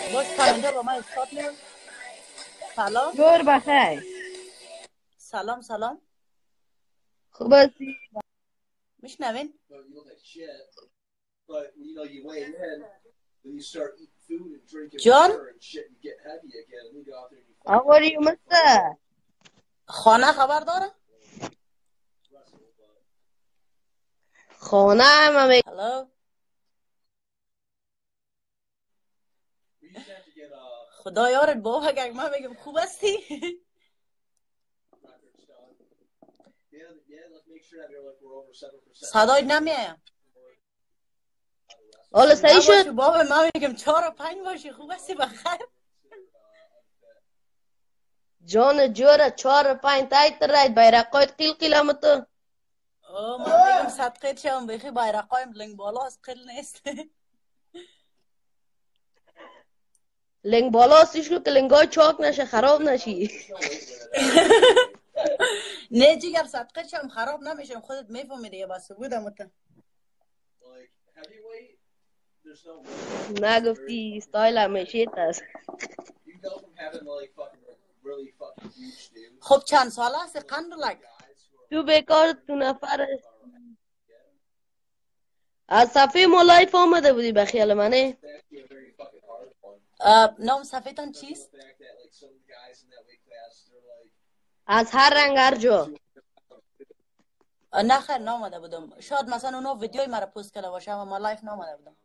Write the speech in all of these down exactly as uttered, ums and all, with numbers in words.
باش پرنده با من استارت میدم. سلام جور بخیر. سلام سلام خوب هستی؟ میشنوین؟ جان How are you, mister? خانه خبر داره؟ خانه هم می هلو خدا یارت بابا اگر من میگم خوب هستی؟ صدای نمیایم. حالا صحیح نباشی شد؟ بابا من میگم چهار و پنج باشی خوب هستی بخیر؟ جان جوره چهار و پنج تایت راید بیرقایت قیل قیلامتو. اوه من میگم صدقه شم بخی بیرقایم لنگ بالا از قل نیست. لنگ بالا استیش رو که لنگای چاک نشه خراب نشی. نه جیگر صدقه شم خراب نمیشم خودت میفهمی دیگه بس بودم ات. نگفتی استایل همیشه است. خب چند ساله هستی قندلک؟ تو بیکار تو نفر از صفحه ما لایف آمده بودی بخیال منه. نام صفحتان چیست؟ از هر رنگ هر جا. نه خیر نامده بودم شاید مثلا اونا ویدیوی مرا پست کرده باشه اما ما لایف نامده بودم.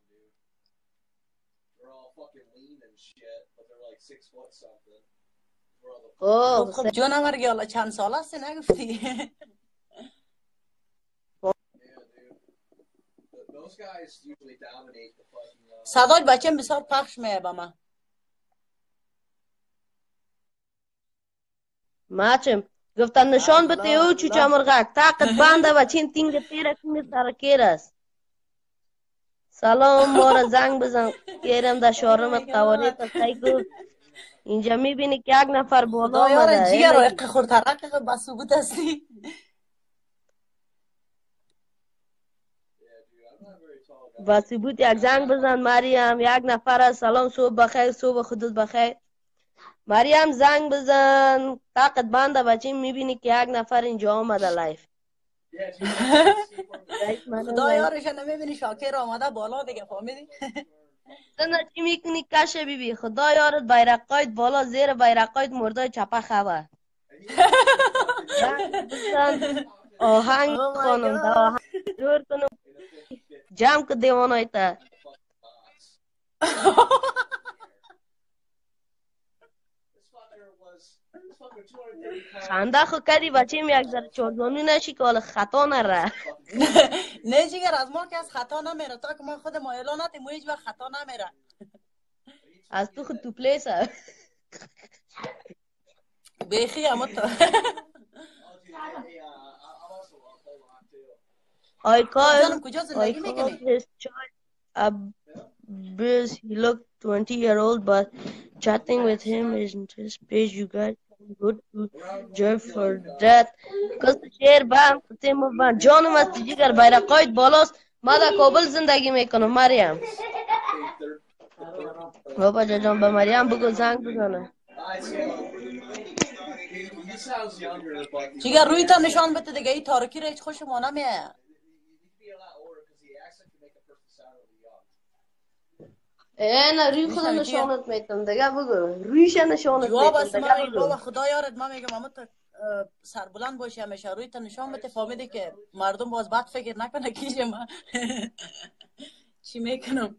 خب اوه خب جون مرگی حالا چند سال هستی نگفتی؟ صدای بچه بسیار پخش میه با من. ماچم گفتن نشان بده او چو چمرغک طاقت بنده و چین تینگ تیره کنی سرکیر است. سلام ما را زنگ بزن گیرم در شارمت قوانیت سایگو. اینجا میبینی که یک نفر بالا خدا یاره آمده جیگر رو الهی اقی خورترک خود بسوبوت هستی. واسی بود یک زنگ بزن مریم یک نفر است. سلام صبح بخیر صبح خودت بخیر. مریم زنگ بزن طاقت بنده بچه میبینی که یک نفر اینجا آمده لایف. خدا یارش نمیبینی شاکر آمده بالا دیگه فهمیدی؟ زنده چی میکنی کشه بیبی خدا یارت بیرقایت بالا زیر بیرقایت مردای چپه خبر. زنگ بزن آهنگ خانم دا آهنگ جور کنم جمع که دیوانای تا خنده خو کردی بچه می یک ذره چارزانو نشی که حالا خطا نره. نه جیگر از ما که از خطا نمیره تا که ما خود ما اعلانات ما هیچ وقت خطا نمیره. از تو خود تو پلیس ها بیخی اما تو I called, کجا I زندگی called میکنی؟ his child Abyss. He looked twenty year old, but chatting with him isn't his page. You guys can go to jail for that. Because شیر بام کتیم بام جانم از تیجیگر بیرقایت بالاست. ما در کابل زندگی میکنم مریم. بابا جان به مریم بگو زنگ بزنه. جیگر روی تا نشان بده دیگه ای تارکی را هیچ خوش ما نمیه. نه روی خود نشانت میتونم دیگه بگو رویش نشانت جواب میتونم است دیگه ما بگو. بابا خدا یارت ما میگم اما تو سربلند باشی همیشه روی تا نشان بده فهمیدی که مردم باز بد فکر نکنه کیجه ما چی میکنم.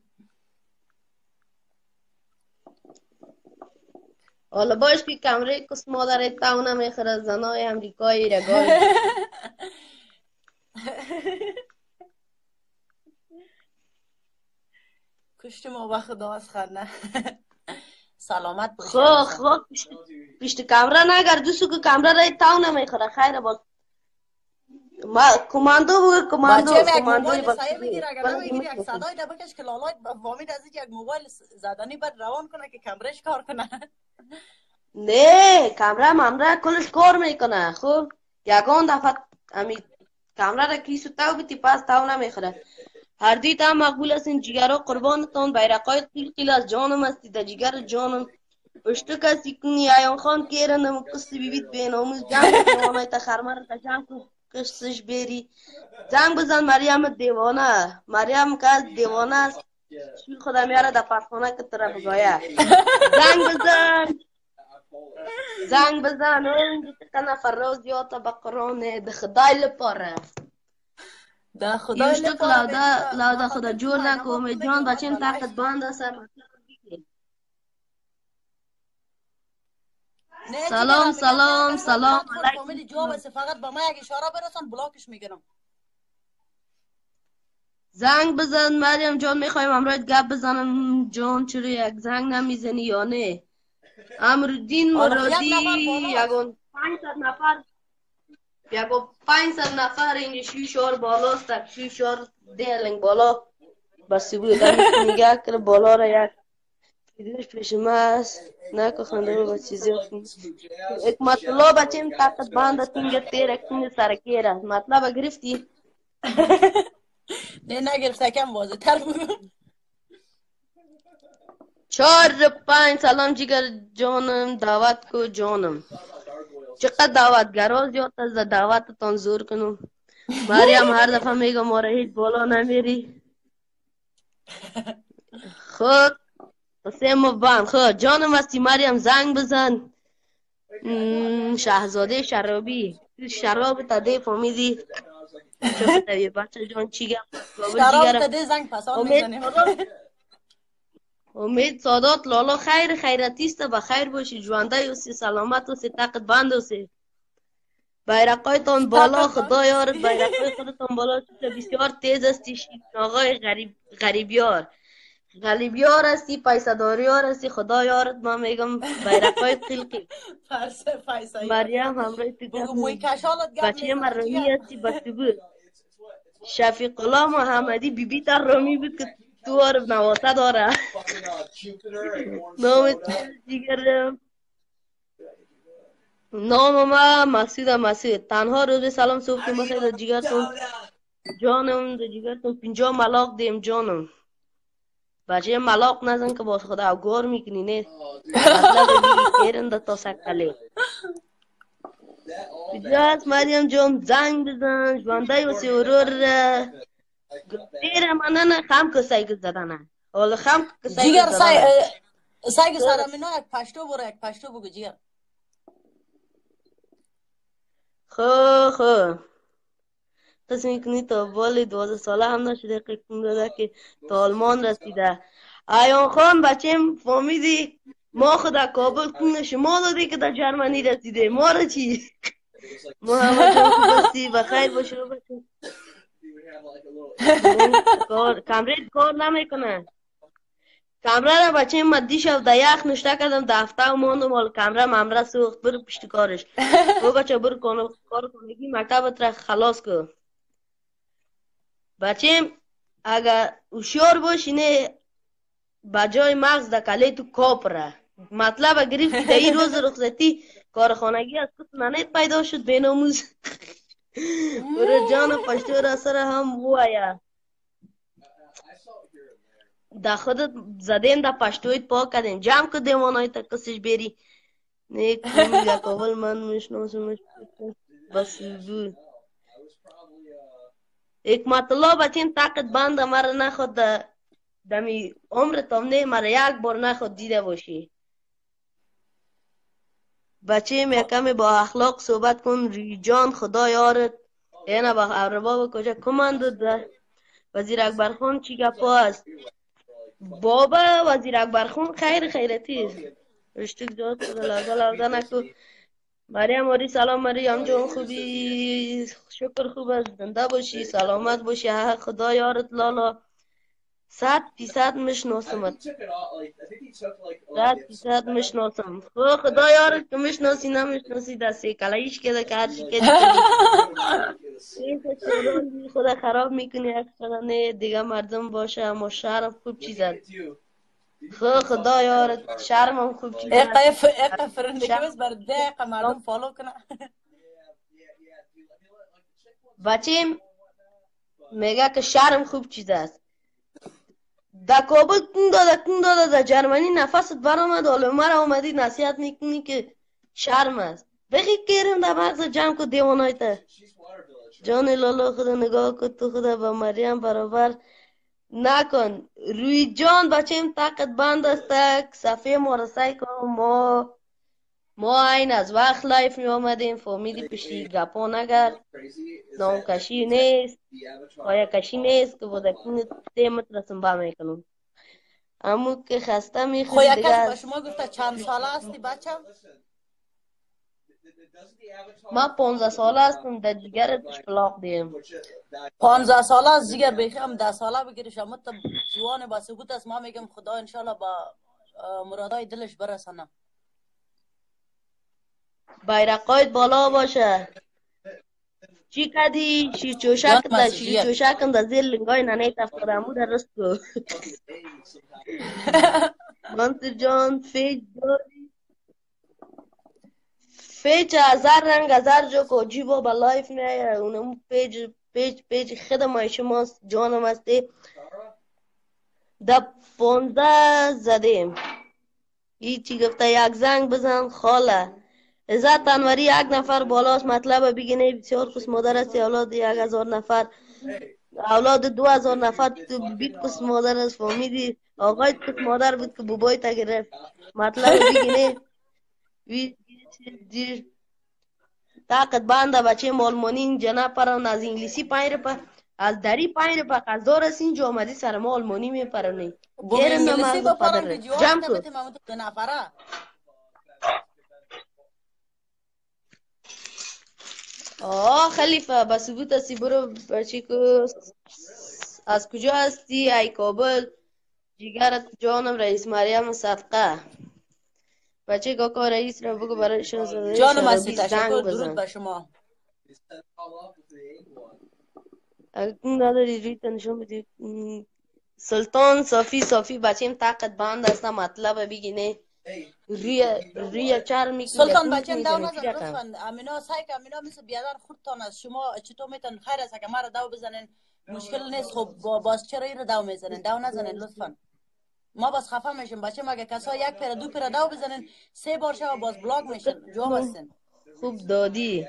حالا باش که کمره کس مادر تاو نمیخوره زنای امریکایی رگای کشت ما با خدا از خرنه. سلامت باشی خو خو پشت, پشت کمره نگر دوستو که کمره رای تاو نمیخوره خیره باز ما کماندو بگو کماندو بچه یک کماندوی موبایل بخشی سایه بگیر اگر بله نمیگیری یک میکنم صدای ده بکش که لالایت وامید از یک موبایل زدنی بعد روان کنه که کمرش کار کنه. نه کمره ممره کلش کار میکنه خب یکان دفعه امی کمره را کیسو تاو بیتی پس تاو نمیخوره هر دوی تا مقبول هستین جگرها قربانتان بیرقای قیل قیل از جانم هستی در جگر جانم پشتو کسی کنی ایان خان کیرنم کسی بیبید بین آموز جنگ جوانای تا خرمر تا جنگ کشتش بری زنگ بزن مریم دیوانه مریم که از دیوانه است شوی خدا میاره در پرخانه که تره بگایا زنگ بزن زنگ بزن اون که نفر روز یا تا بقرانه ده خدای لپاره ده خدای یوشتک لاوده لاوده خدا جور نکو امید جان بچین طاقت باند است سلام سلام سلام علیکم جواب فقط با ما یک اشاره برسان بلاکش میگیرم زنگ بزن مریم جان میخوایم امروز گپ بزنم جان چرا یک زنگ نمیزنی یا نه امرالدین مرادی یگون پانصد نفر یگون پانصد نفر این شیشار بالاست tak شیشار دیلنگ بالا بس بود میگه که بالا را یک دیدش پیش ما است نکو خنده رو با چیزی ایک مطلب بچیم طاقت باند تینگه تیر کنی سرکی را مطلب گرفتی نه نگرفت کم واضح تر بگو چهار پنج سلام جگر جانم دعوت کو جانم چقدر دعوتگرا زیاد از دعوتتان زور کنم مریم هر دفعه میگم ما را هیچ بالا نمیری خود سیم بان خود جانم هستی مریم زنگ بزن شهزاده شرابی شراب تا دی فامیدی چه بچه جان چی گم شراب تا دی زنگ پسان میزنیم امید سادات لالا خیر خیرتیست با خیر باشی جوانده یوسی سلامت و سی طاقت بند و سی بیرقایتان بالا خدا یارت بیرقای خودتان بالا چیزا بسیار تیز استی شیدن آقای غریب غریبیار غریبیار هستی پیسداریار هستی خدا یارت ما میگم بیرقای قلقی مریم همراه تو گفت بچه من رومی هستی بستگو شفیق الله محمدی بی بی تر رومی بود که تو عرب نواسه داره نام دیگر نام ما مسعود مسعود تنها روز سلام صبح که بخیر در جگرتون جانم در جگرتون پینجا ملاق دیم جانم بچه ملاق نزن که باز خدا گور میکنی نه مطلب بیگی کیرن در تا سکتله کجاست مریم جان زنگ بزن جوانده و سیورور دیر من نه خم که سایگ زدنه حالا خم که سایگ جگر سای سایگ سرمینا یک پشتو برو یک پشتو بگو جگر خو خو قسمی کنی تا بالی دوازده ساله هم نشده قیقون داده که تا آلمان رسیده ایان خان بچیم فامیدی ما خدا کابل کنه شما دادی که در جرمنی رسیده ما را چی محمد جان خوب بستی بخیر باشه رو بچه کمره کار نمیکنه کمره را بچه مدی شب در یخ نشته کردم در هفته و ماندم مال کمره ممره سوخت برو پشت کارش برو بچه برو کار کنگی مکتبت را خلاص کن بچه اگر هوشیار باشی نه بجای مغز در کله تو کاپ را مطلب گرفتی در این روز رخصتی کارخانگی از کس ننید پیدا شد بیناموز برو جان پشتو را سر هم بوایا در خودت زدین در پشتویت پاک کردین جمع که دیوانای تا کسش بری نیک میگه کابل من مشناسمش بس دو ایک مطلب بچین طاقت بند مرا نخود دمی عمرتم نه مرا یک بار نخود دیده باشی بچه می کمی با اخلاق صحبت کن ریجان خدا یارت اینا با عربا کجا کماند ده وزیر اکبر خان چی گپا است بابا وزیر اکبر خان خیر خیرتی است رشتک جات خدا لازه لازه نکو مریم آری سلام مریم جان خوبی شکر خوب است زنده باشی سلامت باشی خدا یارت لالا صد فیصد میشناسمت صد فیصد میشناسم خدا خدا یارت که میشناسی نمیشناسی دستی کلایش که که هرچی که دیگه خدا خراب میکنی اکثر نه دیگه مردم باشه اما شهرم خوب چیزد خدا خدا یارت شرمم خوب چیزد اقف اقف فرنده بس بر دقیقه مردم فالو کنه بچیم میگه که شرم خوب چیز است در کابل کن داده کن داده در جرمنی نفست برآمد حالا مرا آمدی نصیحت میکنی که شرم است بخی کیرم در مغز جمع کو دیوانایت جان لالا خدا نگاه کن تو خدا با مریم برابر نکن روی جان بچیم طاقت بند است صفحه مارسای کن ما ما این از وقت لایف می آمدیم فهمیدی پشتی گپا نگر نام کشی نیست پایا کشی نیست که بوده کنی تیمت رسم با میکنم امو که خسته خو میخوری یک کسی به دیگر شما گفته چند ساله هستی بچه؟ ما پونزده ساله هستم در جگرت اشتلاق دیم پانزده ساله از دیگر بخیم ده ساله بگیری شما تا جوان با ثبوت است ما میگم خدا انشالله با اه، مرادای دلش برسانه بیرقایت بالا باشه چی کدی شیر چوشک جان در شیر مسیحیه چوشکم در زیر لنگای ننه تفتادمو در رستو منصر جان فیج داری فیج هزار رنگ هزار جو که جیبا با لایف میایه اونم پیج پیج پیج خدمای شماست جانم هستی در پونزده زدیم هیچی گفته یک زنگ بزن خاله عزت تنوری یک نفر بالاست مطلب بگینه بسیار کس مادر است اولاد یک هزار نفر اولاد دو هزار نفر تو بیت کس مادر است فهمیدی آقای کس مادر بود که بوبای تا گرفت مطلب بگینه وی دیر طاقت بنده بچه مالمانی جنا پران از انگلیسی پای رپا از دری پای رپا قصدار است اینجا آمدی سر ما آلمانی میپرانی بوم کرن انگلیسی نماز بپرم پدر که جواب جمع تا کو بتیم همون دو نفره آه خلیفه به ثبوت هستی برو بچه کو از کجا هستی ای کابل جیگرت جانم رئیس مریم صدقه بچه کاکا رئیس را بگو برای شاهزاده جان مسیح شرابی تشکر زنگ درود بزن به شما اگه کن نداری ریت نشون بدی م، سلطان صافی صافی بچیم طاقت بند است مطلب بگینه روی روی چر میکنی در سلطان کونت بچم دو میزنی چی نزن رقم لطفا امینا سعی که امینا مثل بیادر خودتان است شما چطور میتون خیر است که مرا دو بزنین مشکل نیست خب با- باز چرا این رو دو میزنین دو نزنین لطفا ما باز خفه میشیم بچه مگه کسا یک پیر دو پیر دو بزنین سه بار شو باز بلاک میشن جواب هستین خوب دادی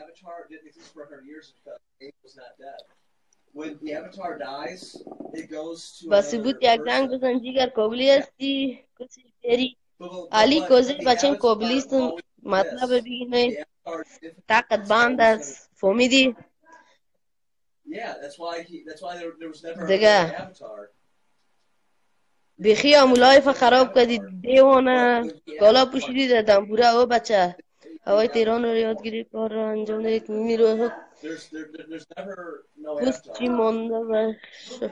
با ثبوت یک زنگ بزن جیگر کابلی هستی کسی بری علی کوزه بچم کابلیستون مطلب بگینه طاقت بند است فهمیدی دیگه بخی امولایف خراب کردی دیوانه کالا پوشیدی در دنبوره او بچه هوای تهران رو یادگیری کار رو انجام دهید میرو پوست چی مانده باشه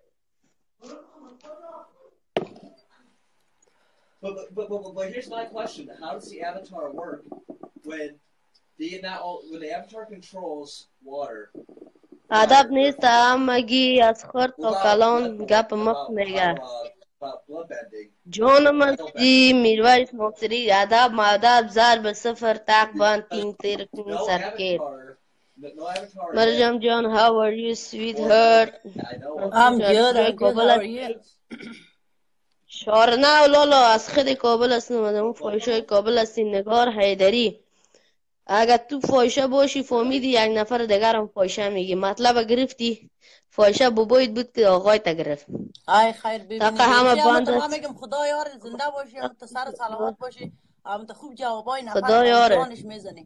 But, but, but, but, but here's my question: how does the avatar work when the not all, when the avatar controls water? ادب نیست همگی از خورد تا Without, کلان without, گپ مخ about میگه how, uh, about bloodbending, جانم hellbending. استی میرویس مصری ادب مادب ضرب صفر تق بند تین تیر کن No سرکیر avatar, no, no avatar. in مرجم it. جان how are you sweet Or heart I know of. I'm از good کجای I'm good کابل how are you هستی شارنه لالا از خود کابل هستم اون فایشای کابل هستی نگار حیدری اگر تو فایشه باشی فهمیدی یک نفر دیگر هم فایشه میگی مطلب گرفتی فایشه بباید بود که آقای تا گرفت ای خیر ببینی تاقه همه ببینی اما باند تو ما است میگم خدا یار زنده باشی اما تو سر سلامت باشی اما تو خوب جوابای نفر خدا تا یاره جانش میزنی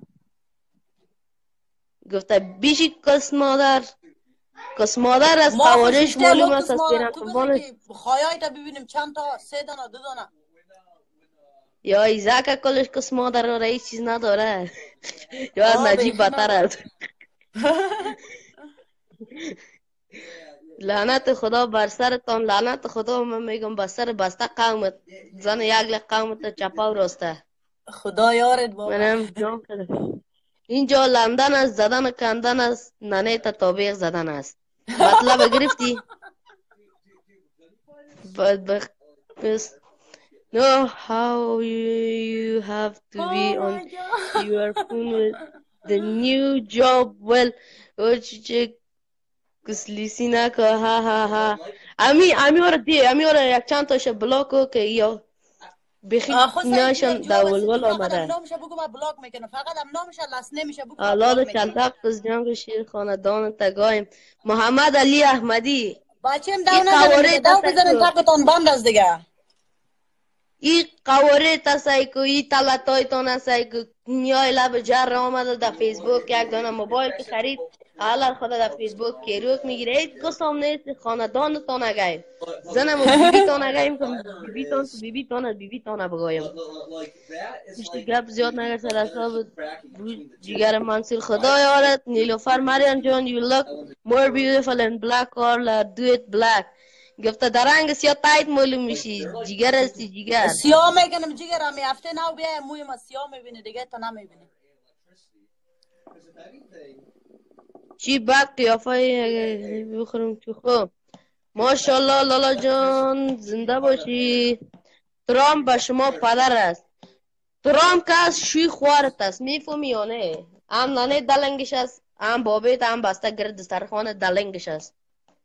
گفته بیشی کس مادر کس مادر از ما خوش قوارش اشته معلوم ما است کس از مادر پیرن تو بذار قربانش که خواهی تا ببینیم چند تا سه دانه دو دانه یا ایزاک کلش کس مادر رو رئیس چیز نداره یا از آه نجیب بیخی بدتر نداره است لعنت خدا بر سرتان لعنت خدا من میگم بر سر بسته قومت زن یک لق قومت چپا و راسته خدا یارت واقعا منم جان کردم اینجا لندن است زدن و کندن است ننه تا تابیق زدن است مطلب گرفتی بدبخت بس know how you, you have to be Oh on my God. your phone with the new job well which کسلیسی نکه ها ها ها امی امی رو دی امی رو یک چند تاش بلاکو که یا بخی ناشن دولول آمده نامش بگو ما بلاک میکنم فقط هم نامش لاس نمیشه بگو اولاد چلتق از جنگ شیر خاندان تگایم محمد علی احمدی بچه‌م داو نزنید داو بزنید تاکتون بند از دیگه ای قواره تسایی که ای تلاتای تان هستایی که نیای لب جر آمده در فیسبوک یک دانه موبایل که خرید حالا خدا در فیسبوک کیروک میگیره ایت قسم نیست خاندان تان اگایم زنم و بی بی تان اگایم که بی بی تان تو بی بی تان بی بی تان بگایم کشتی گپ زیاد نگر سر اصلا جگر منصور خدا یارت نیلوفر مریم جان you look more beautiful in black or do it black گفته در رنگ سیاه تایت معلوم میشی جگر هستی جگر سیاه میکنم جگر همی هفته نو بیای موی ما سیاه میبینی دیگه تا نمیبینی چی بد قیافه بخورم تو خوب ماشاءالله لالا جان زنده باشی ترامپ به شما پدر است ترامپ که از شوی خوارت است میفهمی یا نه هم نانه دلنگش است هم بابیت هم بسته گرد سرخوان دلنگش است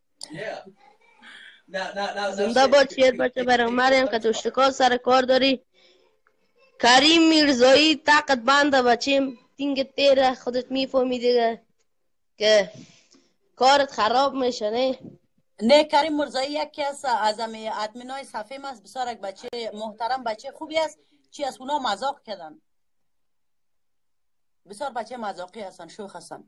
زنده باد شیر بچه برای مریم که تو اشتکال سر کار داری کریم میرزایی طاقت بنده بچیم تینگ تیره خودت میفهمی دیگه که کارت خراب میشه نه نه کریم مرزایی یکی از از امی ادمینای صفحه است بسیار یک بچه محترم بچه خوبی است چی از اونا مذاق کردن بسیار بچه مذاقی هستن شوخ هستن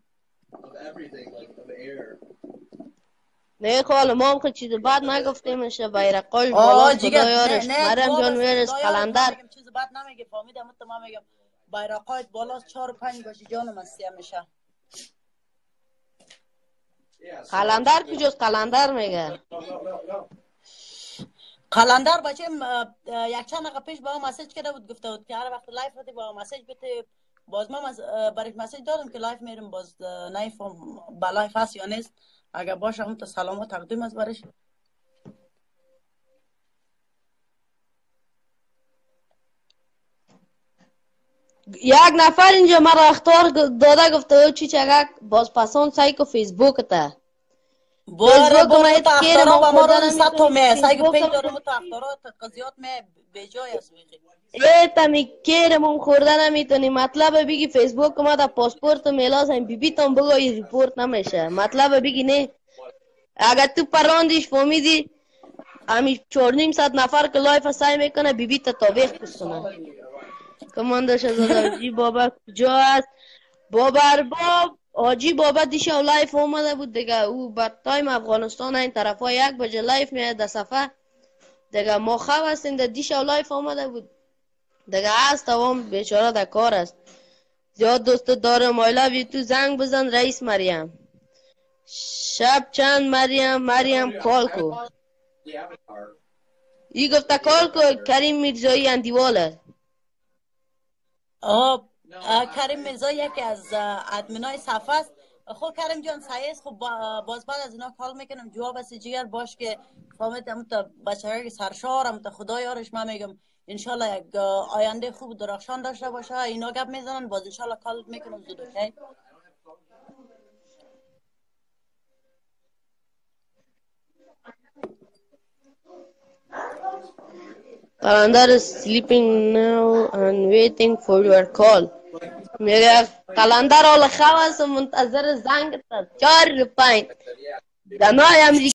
نه خاله ما هم که چیز بد نگفتیم میشه بیرقاش بالا خدا یارش مریم جان ویرش قلندر چیز بد نمیگه فهمیدم تو ما میگم بیرقایت بالا چهار و پنج باشی جانم از سیه میشه قلندر کجاست قلندر میگه قلندر بچه یک چند دقیقه پیش با مسیج کرده بود گفته بود که هر وقت لایف رفتی با مسیج بده باز ما برای مسیج دادم که لایف میرم باز نایفم با لایف هست یا نیست اگر باشه هم تا سلام و تقدیم از برش یک نفر اینجا مرا اختار داده گفته چی چگک باز پسان سایی که فیسبوک تا باره باره تا اختارا و ما رو ست تو می سایی که پیج دارم تا اختارا تا قضیات می بجای است ای تمی کیرمون خورده نمیتونی مطلب بگی فیسبوک ما دا پاسپورت میلاز هم بی بی تان بگوی ریپورت نمیشه مطلب بگی نه اگر تو پراندیش فهمیدی همی چور نیم ست نفر که لایف سعی میکنه بی بی تا تابیخ بستونه کمانده شزاده حاجی بابا کجا است بابا ارباب حاجی بابا دیشب لایف اومده بود دیگه او بر تایم افغانستان این طرف ها یک بجه لایف میاد در صفحه دیگه ما خواب هستیم در دیشب لایف اومده بود دیگه هست توام بیچاره در کار است زیاد دوست داره مایلا تو زنگ بزن رئیس مریم شب چند مریم مریم کال کو ای گفته کال کو کریم میرزایی اندیواله آه کریم میرزایی یکی از ادمینای صفحه است خب کریم جان سعیست خب باز بعد از اینا کال میکنم جواب است جگر باش که فهمیدم تا بچه که سرشارم تا خدا یارش من میگم انشالله یک آینده خوب درخشان داشته باشه اینا گپ میزنن باز انشالله کال میکنم زود اوکی Calendar is sleeping now and waiting for your call. میگه قلندر حال خواه است و منتظر زنگ تا چهار پنج دمای امریکا